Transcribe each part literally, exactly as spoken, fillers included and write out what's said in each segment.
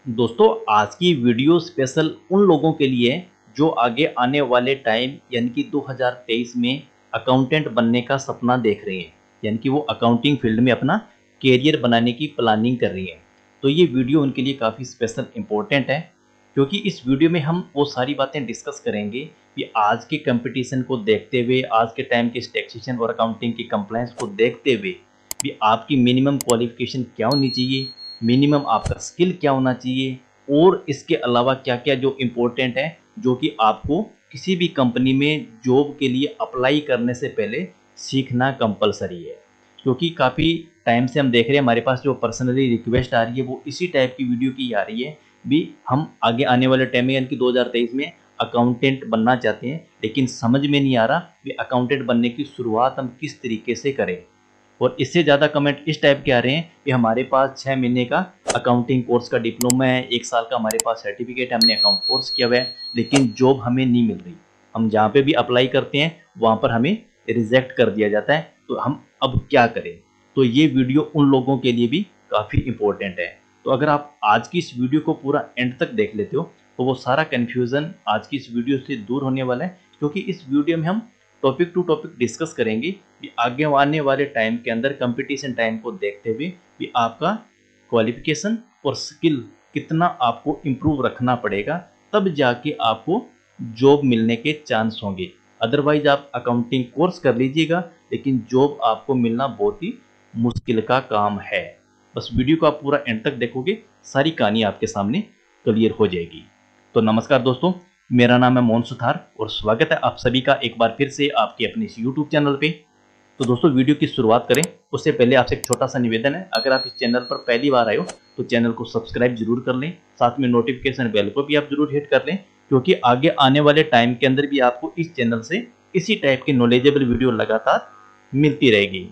दोस्तों, आज की वीडियो स्पेशल उन लोगों के लिए है जो आगे आने वाले टाइम यानी कि दो हज़ार तेईस में अकाउंटेंट बनने का सपना देख रहे हैं, यानी कि वो अकाउंटिंग फील्ड में अपना कैरियर बनाने की प्लानिंग कर रही हैं। तो ये वीडियो उनके लिए काफ़ी स्पेशल इम्पोर्टेंट है, क्योंकि इस वीडियो में हम वो सारी बातें डिस्कस करेंगे कि आज के कंपटीशन को देखते हुए, आज के टाइम के टैक्सेशन और अकाउंटिंग की कंप्लायंस को देखते हुए भी आपकी मिनिमम क्वालिफिकेशन क्या होनी चाहिए, मिनिमम आपका स्किल क्या होना चाहिए, और इसके अलावा क्या-क्या जो इम्पोर्टेंट है जो कि आपको किसी भी कंपनी में जॉब के लिए अप्लाई करने से पहले सीखना कंपलसरी है। क्योंकि काफ़ी टाइम से हम देख रहे हैं हमारे पास जो पर्सनली रिक्वेस्ट आ रही है वो इसी टाइप की वीडियो की आ रही है भी हम आगे आने वाले टाइम में यानी कि दो हज़ार तेईस में अकाउंटेंट बनना चाहते हैं, लेकिन समझ में नहीं आ रहा कि अकाउंटेंट बनने की शुरुआत हम किस तरीके से करें। और इससे ज़्यादा कमेंट इस टाइप के आ रहे हैं कि हमारे पास छः महीने का अकाउंटिंग कोर्स का डिप्लोमा है, एक साल का हमारे पास सर्टिफिकेट है, हमने अकाउंट कोर्स किया हुआ है, लेकिन जॉब हमें नहीं मिल रही। हम जहाँ पे भी अप्लाई करते हैं वहाँ पर हमें रिजेक्ट कर दिया जाता है, तो हम अब क्या करें। तो ये वीडियो उन लोगों के लिए भी काफ़ी इम्पोर्टेंट है। तो अगर आप आज की इस वीडियो को पूरा एंड तक देख लेते हो तो वो सारा कन्फ्यूज़न आज की इस वीडियो से दूर होने वाला है, क्योंकि इस वीडियो में हम टॉपिक टू टॉपिक डिस्कस करेंगे कि आगे आने वाले टाइम के अंदर कंपटीशन टाइम को देखते हुए भी आपका क्वालिफिकेशन और स्किल कितना आपको इम्प्रूव रखना पड़ेगा, तब जाके आपको जॉब मिलने के चांस होंगे। अदरवाइज आप अकाउंटिंग कोर्स कर लीजिएगा, लेकिन जॉब आपको मिलना बहुत ही मुश्किल का काम है। बस वीडियो को आप पूरा एंड तक देखोगे, सारी कहानी आपके सामने क्लियर हो जाएगी। तो नमस्कार दोस्तों, मेरा नाम है मोहन सुथार और स्वागत है आप सभी का एक बार फिर से आपके अपने इस यूट्यूब चैनल पे। तो दोस्तों, वीडियो की शुरुआत करें उससे पहले आपसे एक छोटा सा निवेदन है, अगर आप इस चैनल पर पहली बार आए हो तो चैनल को सब्सक्राइब जरूर कर लें, साथ में नोटिफिकेशन बेल को भी आप जरूर हिट कर लें, क्योंकि आगे आने वाले टाइम के अंदर भी आपको इस चैनल से इसी टाइप की नॉलेजेबल वीडियो लगातार मिलती रहेगी।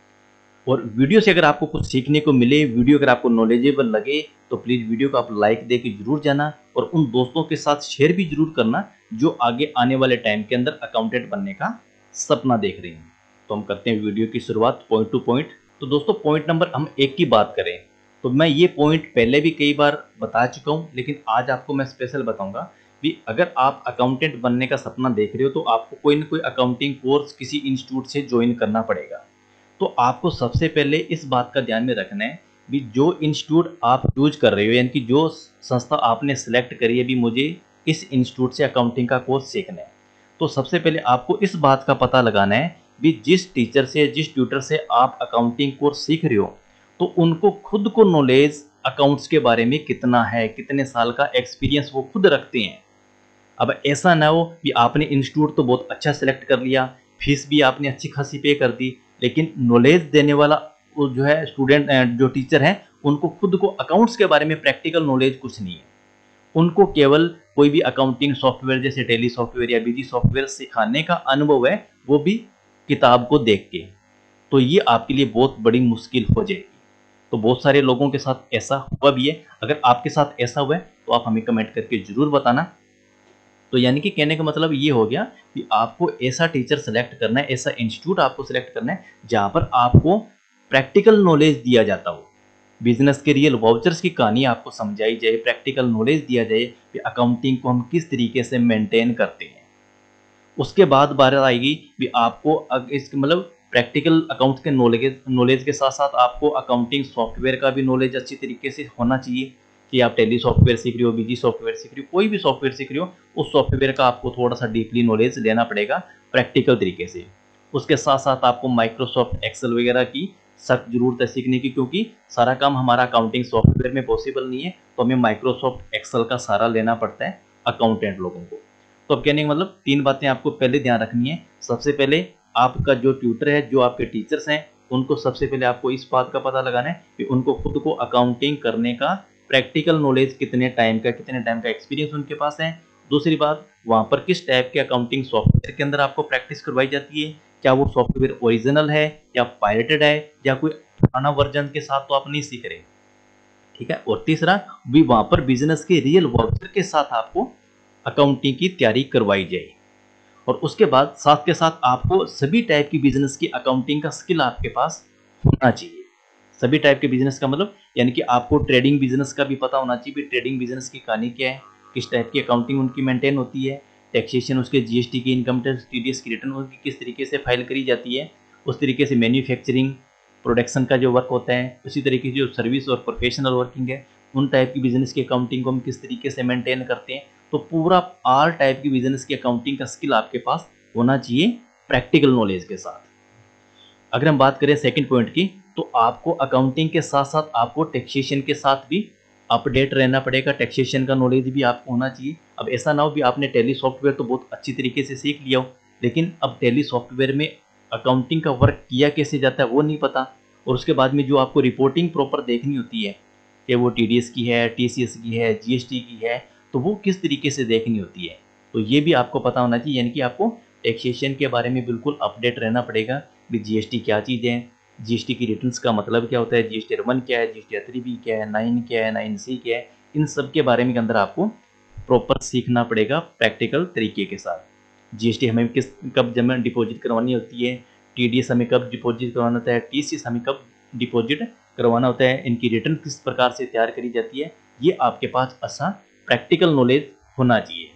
और वीडियो से अगर आपको कुछ सीखने को मिले, वीडियो अगर आपको नॉलेजेबल लगे, तो प्लीज़ वीडियो को आप लाइक दे के जरूर जाना और उन दोस्तों के साथ शेयर भी जरूर करना जो आगे आने वाले टाइम के अंदर अकाउंटेंट बनने का सपना देख रहे हैं। तो हम करते हैं वीडियो की शुरुआत पॉइंट टू पॉइंट। तो दोस्तों, पॉइंट नंबर हम एक की बात करें तो मैं ये पॉइंट पहले भी कई बार बता चुका हूँ, लेकिन आज आपको मैं स्पेशल बताऊंगा कि अगर आप अकाउंटेंट बनने का सपना देख रहे हो तो आपको कोई ना कोई अकाउंटिंग कोर्स किसी इंस्टीट्यूट से ज्वाइन करना पड़ेगा। तो आपको सबसे पहले इस बात का ध्यान में रखना है भी जो इंस्टीट्यूट आप चूज कर रहे हो, यानी कि जो संस्था आपने सेलेक्ट करी है भी मुझे इस इंस्टीट्यूट से अकाउंटिंग का कोर्स सीखना है, तो सबसे पहले आपको इस बात का पता लगाना है भी जिस टीचर से, जिस ट्यूटर से आप अकाउंटिंग कोर्स सीख रहे हो, तो उनको खुद को नॉलेज अकाउंट्स के बारे में कितना है, कितने साल का एक्सपीरियंस वो खुद रखते हैं। अब ऐसा ना हो कि आपने इंस्टीट्यूट तो बहुत अच्छा सेलेक्ट कर लिया, फीस भी आपने अच्छी खासी पे कर दी, लेकिन नॉलेज देने वाला वो जो है स्टूडेंट, जो टीचर है, उनको खुद को अकाउंट्स के बारे में प्रैक्टिकल नॉलेज कुछ नहीं है। उनको केवल कोई भी अकाउंटिंग सॉफ्टवेयर जैसे टैली सॉफ्टवेयर या बीजी सॉफ्टवेयर सिखाने का अनुभव है, वो भी किताब को देख के। तो ये आपके लिए बहुत बड़ी मुश्किल हो जाएगी। तो बहुत सारे लोगों के साथ ऐसा हुआ भी है। अगर आपके साथ ऐसा हुआ है तो आप हमें कमेंट करके जरूर बताना। तो यानी कि कहने का मतलब ये हो गया कि आपको ऐसा टीचर सेलेक्ट करना है, ऐसा इंस्टीट्यूट आपको सेलेक्ट करना है जहाँ पर आपको प्रैक्टिकल नॉलेज दिया जाता हो, बिजनेस के रियल वाउचर्स की कहानी आपको समझाई जाए, प्रैक्टिकल नॉलेज दिया जाए कि अकाउंटिंग को हम किस तरीके से मेंटेन करते हैं। उसके बाद बात आएगी भी आपको इस मतलब प्रैक्टिकल अकाउंट के नॉलेज नॉलेज के साथ साथ आपको अकाउंटिंग सॉफ्टवेयर का भी नॉलेज अच्छी तरीके से होना चाहिए कि आप टैली सॉफ्टवेयर सीख रहे हो, बीजी सॉफ्टवेयर सीख रहे हो, कोई भी सॉफ्टवेयर सीख रहे हो, उस सॉफ्टवेयर का आपको थोड़ा सा डीपली नॉलेज लेना पड़ेगा प्रैक्टिकल तरीके से। उसके साथ साथ आपको माइक्रोसॉफ्ट एक्सेल वगैरह की सख्त जरूरत है सीखने की, क्योंकि सारा काम हमारा अकाउंटिंग सॉफ्टवेयर में पॉसिबल नहीं है, तो हमें माइक्रोसॉफ्ट एक्सेल का सारा लेना पड़ता है अकाउंटेंट लोगों को। तो अब कहने का मतलब तीन बातें आपको पहले ध्यान रखनी है। सबसे पहले आपका जो ट्यूटर है, जो आपके टीचर्स हैं, उनको सबसे पहले आपको इस बात का पता लगाना है कि उनको खुद को अकाउंटिंग करने का प्रैक्टिकल नॉलेज कितने टाइम का कितने टाइम का एक्सपीरियंस उनके पास है। दूसरी बात, वहाँ पर किस टाइप के अकाउंटिंग सॉफ्टवेयर के अंदर आपको प्रैक्टिस करवाई जाती है, क्या वो सॉफ्टवेयर ओरिजिनल है या पायरेटेड है या कोई पुराना वर्जन के साथ तो आप नहीं सीख रहे, ठीक है। और तीसरा भी, वहाँ पर बिजनेस के रियल वर्कर के साथ आपको अकाउंटिंग की तैयारी करवाई जाए। और उसके बाद साथ के साथ आपको सभी टाइप की बिजनेस की अकाउंटिंग का स्किल आपके पास होना चाहिए। सभी टाइप के बिजनेस का मतलब यानी कि आपको ट्रेडिंग बिजनेस का भी पता होना चाहिए कि ट्रेडिंग बिजनेस की कहानी क्या है, किस टाइप की अकाउंटिंग उनकी मेंटेन होती है, टैक्सेशन उसके जीएसटी की, इनकम टैक्स, टीडीएस की रिटर्न उनकी किस तरीके से फाइल करी जाती है, उस तरीके से मैन्युफैक्चरिंग प्रोडक्शन का जो वर्क होता है, उसी तरीके से जो सर्विस और प्रोफेशनल वर्किंग है उन टाइप की बिजनेस की अकाउंटिंग को हम किस तरीके से मेंटेन करते हैं। तो पूरा आल टाइप की बिजनेस की अकाउंटिंग का स्किल आपके पास होना चाहिए प्रैक्टिकल नॉलेज के साथ। अगर हम बात करें सेकंड पॉइंट की, तो आपको अकाउंटिंग के साथ साथ आपको टैक्सेशन के साथ भी अपडेट रहना पड़ेगा, टैक्सेशन का नॉलेज भी आपको होना चाहिए। अब ऐसा ना हो कि आपने टैली सॉफ्टवेयर तो बहुत अच्छी तरीके से सीख लिया हो, लेकिन अब टैली सॉफ्टवेयर में अकाउंटिंग का वर्क किया कैसे जाता है वो नहीं पता, और उसके बाद में जो आपको रिपोर्टिंग प्रॉपर देखनी होती है कि वो टीडीएस की है, टीसीएस की है, जीएसटी की है, तो वो किस तरीके से देखनी होती है, तो ये भी आपको पता होना चाहिए। यानी कि आपको टैक्सेशन के बारे में बिल्कुल अपडेट रहना पड़ेगा कि जीएसटी क्या चीज़ है, जीएसटी की रिटर्न्स का मतलब क्या होता है, जीएसटी वन क्या है, जीएसटी थ्री बी क्या है, नाइन क्या है, नाइन सी क्या है, इन सब के बारे में के अंदर आपको प्रॉपर सीखना पड़ेगा प्रैक्टिकल तरीके के साथ। जीएसटी हमें किस कब जमा डिपॉजिट करवानी होती है, टीडीएस हमें कब डिपॉजिट करवाना होता है, टीसीएस हमें कब डिपॉजिट करवाना होता है, इनकी रिटर्न किस प्रकार से तैयार करी जाती है, ये आपके पास अच्छा प्रैक्टिकल नॉलेज होना चाहिए।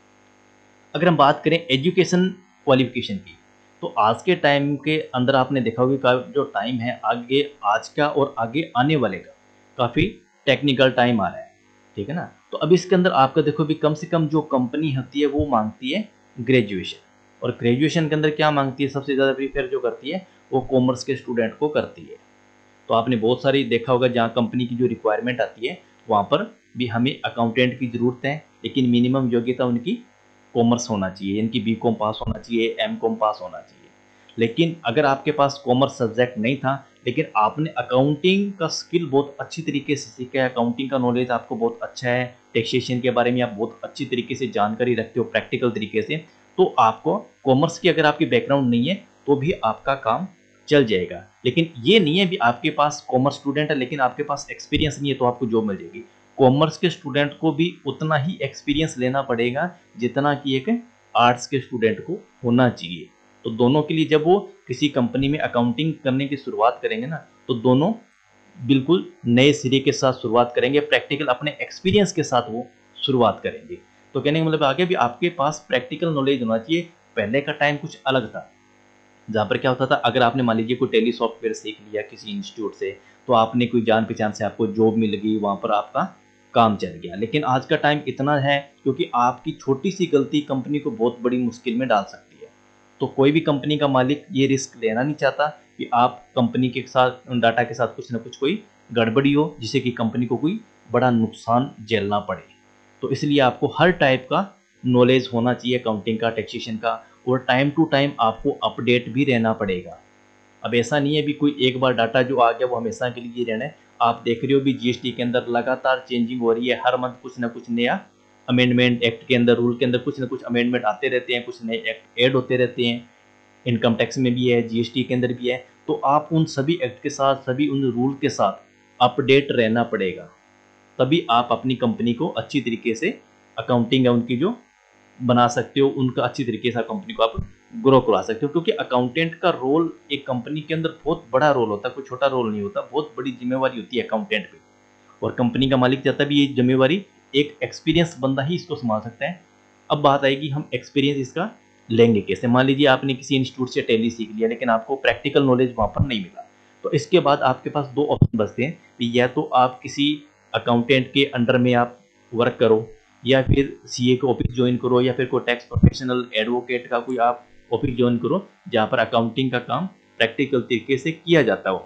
अगर हम बात करें एजुकेशन क्वालिफिकेशन की, तो आज के टाइम के अंदर आपने देखा होगा कि जो टाइम है आगे आज का और आगे आने वाले का काफ़ी टेक्निकल टाइम आ रहा है, ठीक है ना। तो अब इसके अंदर आपका देखो भी कम से कम जो कंपनी होती है वो मांगती है ग्रेजुएशन, और ग्रेजुएशन के अंदर क्या मांगती है, सबसे ज़्यादा प्रीफेयर जो करती है वो कॉमर्स के स्टूडेंट को करती है। तो आपने बहुत सारी देखा होगा जहाँ कंपनी की जो रिक्वायरमेंट आती है वहाँ पर भी हमें अकाउंटेंट की ज़रूरत है, लेकिन मिनिमम योग्यता उनकी कॉमर्स होना चाहिए, इनकी बी कॉम पास होना चाहिए, एम कॉम पास होना चाहिए। लेकिन अगर आपके पास कॉमर्स सब्जेक्ट नहीं था, लेकिन आपने अकाउंटिंग का स्किल बहुत अच्छी तरीके से सीखा है, अकाउंटिंग का नॉलेज आपको बहुत अच्छा है, टैक्सेशन के बारे में आप बहुत अच्छी तरीके से जानकारी रखते हो प्रैक्टिकल तरीके से, तो आपको कॉमर्स की अगर आपकी बैकग्राउंड नहीं है तो भी आपका काम चल जाएगा। लेकिन ये नहीं है भी आपके पास कॉमर्स स्टूडेंट है लेकिन आपके पास एक्सपीरियंस नहीं है तो आपको जॉब मिल जाएगी। कॉमर्स के स्टूडेंट को भी उतना ही एक्सपीरियंस लेना पड़ेगा जितना कि एक आर्ट्स के स्टूडेंट को होना चाहिए। तो दोनों के लिए जब वो किसी कंपनी में अकाउंटिंग करने की शुरुआत करेंगे ना, तो दोनों बिल्कुल नए सिरे के साथ शुरुआत करेंगे, प्रैक्टिकल अपने एक्सपीरियंस के साथ वो शुरुआत करेंगे। तो कहने का मतलब आगे भी आपके पास प्रैक्टिकल नॉलेज होना चाहिए। पहले का टाइम कुछ अलग था, जहाँ पर क्या होता था, अगर आपने मान लीजिए कोई टेली सॉफ्टवेयर सीख लिया किसी इंस्टीट्यूट से, तो आपने कोई जान पहचान से आपको जॉब मिल गई, वहाँ पर आपका काम चल गया। लेकिन आज का टाइम इतना है क्योंकि आपकी छोटी सी गलती कंपनी को बहुत बड़ी मुश्किल में डाल सकती है। तो कोई भी कंपनी का मालिक ये रिस्क लेना नहीं चाहता कि आप कंपनी के साथ डाटा के साथ कुछ ना कुछ कोई गड़बड़ी हो जिससे कि कंपनी को कोई बड़ा नुकसान झेलना पड़े। तो इसलिए आपको हर टाइप का नॉलेज होना चाहिए अकाउंटिंग का, टैक्सेशन का, और टाइम टू टाइम आपको अपडेट भी रहना पड़ेगा। अब ऐसा नहीं है भी कोई एक बार डाटा जो आ गया वो हमेशा के लिए रहना है। आप देख रहे हो भी जीएसटी के अंदर लगातार चेंजिंग हो रही है, हर मंथ कुछ ना कुछ नया अमेंडमेंट, एक्ट के अंदर, रूल के अंदर कुछ ना कुछ अमेंडमेंट आते रहते हैं, कुछ नए एक्ट ऐड होते रहते हैं। इनकम टैक्स में भी है, जीएसटी के अंदर भी है। तो आप उन सभी एक्ट के साथ, सभी उन रूल के साथ अपडेट रहना पड़ेगा, तभी आप अपनी कंपनी को अच्छी तरीके से अकाउंटिंग है उनकी जो बना सकते हो, उनका अच्छी तरीके से कंपनी को आप ग्रो करवा सकते हो। क्योंकि अकाउंटेंट का रोल एक कंपनी के अंदर बहुत बड़ा रोल होता है, कोई छोटा रोल नहीं होता, बहुत बड़ी जिम्मेवारी होती है अकाउंटेंट पे। और कंपनी का मालिक चाहता भी ये जिम्मेवारी एक एक्सपीरियंस बंदा ही इसको संभाल सकता है। अब बात आएगी हम एक्सपीरियंस इसका लेंगे कैसे। मान लीजिए आपने किसी इंस्टीट्यूट से टैली सीख लिया लेकिन आपको प्रैक्टिकल नॉलेज वहाँ पर नहीं मिला, तो इसके बाद आपके पास दो ऑप्शन बचते हैं कि या तो आप किसी अकाउंटेंट के अंडर में आप वर्क करो, या फिर सीए का ऑफिस ज्वाइन करो, या फिर कोई टैक्स प्रोफेशनल एडवोकेट का कोई आप ऑफिस ज्वाइन करो जहाँ पर अकाउंटिंग का काम प्रैक्टिकल तरीके से किया जाता हो,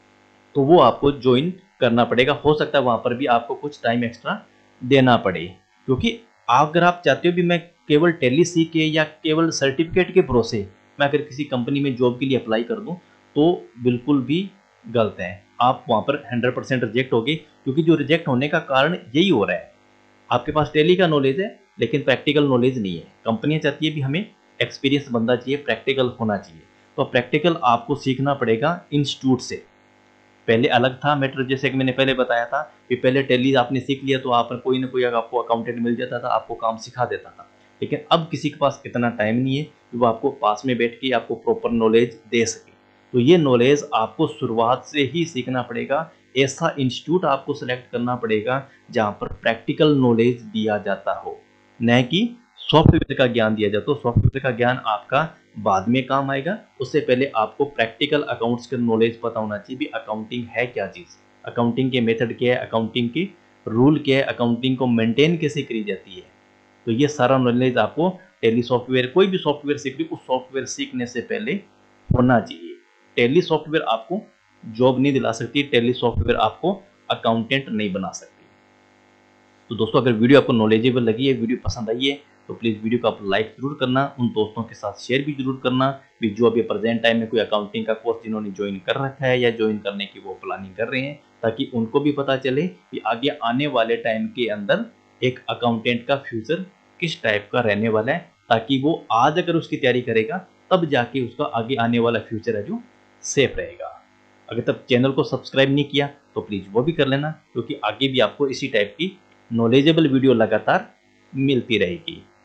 तो वो आपको ज्वाइन करना पड़ेगा। हो सकता है वहाँ पर भी आपको कुछ टाइम एक्स्ट्रा देना पड़े, क्योंकि अगर आप चाहते हो भी मैं केवल टैली सीख के या केवल सर्टिफिकेट के भरोसे मैं अगर किसी कंपनी में जॉब के लिए अप्लाई कर दूँ तो बिल्कुल भी गलत है। आप वहाँ पर हंड्रेड परसेंट रिजेक्ट होगे, क्योंकि जो रिजेक्ट होने का कारण यही हो रहा है, आपके पास टैली का नॉलेज है लेकिन प्रैक्टिकल नॉलेज नहीं है। कंपनियां चाहती है भी हमें एक्सपीरियंस बंदा चाहिए, प्रैक्टिकल होना चाहिए। तो प्रैक्टिकल आपको सीखना पड़ेगा इंस्टीट्यूट से। पहले अलग था मैटर, जैसे कि मैंने पहले बताया था कि पहले टैली आपने सीख लिया तो आप कोई ना कोई आपको अकाउंटेंट मिल जाता था, आपको काम सिखा देता था। लेकिन अब किसी के पास इतना टाइम नहीं है कि वो आपको पास में बैठ के आपको प्रॉपर नॉलेज दे सके। तो ये नॉलेज आपको शुरुआत से ही सीखना पड़ेगा। ऐसा इंस्टीट्यूट आपको सेलेक्ट करना पड़ेगा जहाँ पर प्रैक्टिकल नॉलेज दिया जाता हो, न कि सॉफ्टवेयर का ज्ञान दिया जाता हो। सॉफ्टवेयर का ज्ञान आपका बाद में काम आएगा, उससे पहले आपको प्रैक्टिकल अकाउंट्स का नॉलेज पता होना चाहिए भी अकाउंटिंग है क्या चीज़, अकाउंटिंग के मेथड क्या है, अकाउंटिंग के रूल क्या है, अकाउंटिंग को मेंटेन कैसे करी जाती है। तो ये सारा नॉलेज आपको टैली सॉफ्टवेयर, कोई भी सॉफ्टवेयर सीख रही, उस सॉफ्टवेयर सीखने से पहले होना चाहिए। टैली सॉफ्टवेयर आपको जॉब नहीं दिला सकती, टैली सॉफ्टवेयर आपको अकाउंटेंट नहीं बना सकती। तो दोस्तों अगर वीडियो आपको नॉलेजेबल लगी है, वीडियो पसंद आई है, तो प्लीज़ वीडियो को आप लाइक जरूर करना, उन दोस्तों के साथ शेयर भी जरूर करना भी जो अभी प्रेजेंट टाइम में कोई अकाउंटिंग का कोर्स जिन्होंने ज्वाइन कर रखा है या ज्वाइन करने की वो प्लानिंग कर रहे हैं, ताकि उनको भी पता चले कि आगे आने वाले टाइम के अंदर एक अकाउंटेंट का फ्यूचर किस टाइप का रहने वाला है, ताकि वो आज अगर उसकी तैयारी करेगा तब जाके उसका आगे आने वाला फ्यूचर है जो सेफ रहेगा। अगर तब चैनल को सब्सक्राइब नहीं किया तो प्लीज़ वो भी कर लेना, क्योंकि आगे भी आपको इसी टाइप की नॉलेजेबल वीडियो लगातार मिलती रहेगी।